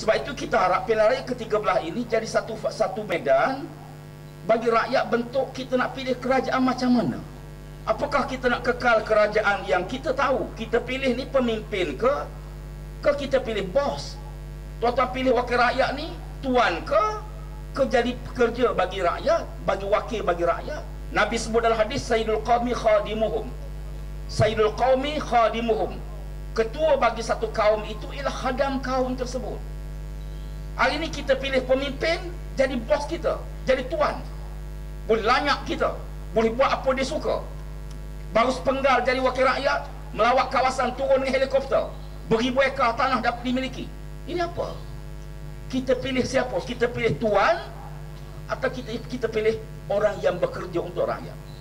Sebab itu kita harap pilihan raya ke-13 ini jadi satu medan bagi rakyat bentuk kita nak pilih kerajaan macam mana. Apakah kita nak kekal kerajaan yang kita tahu kita pilih ni pemimpin ke kita pilih bos? Tuan-tuan pilih wakil rakyat ni tuan ke jadi pekerja bagi rakyat, bagi wakil bagi rakyat? Nabi sebut dalam hadis, Sayyidul Qawmi khadimuhum. Sayyidul Qawmi khadimuhum. Ketua bagi satu kaum itu ialah khadam kaum tersebut. Hari ini kita pilih pemimpin jadi bos kita, jadi tuan. Boleh lanyak kita, boleh buat apa dia suka. Baru sepenggal jadi wakil rakyat, melawat kawasan, turun dengan helikopter, beribu ekar tanah dapat dimiliki. Ini apa? Kita pilih siapa? Kita pilih tuan atau kita pilih orang yang bekerja untuk rakyat?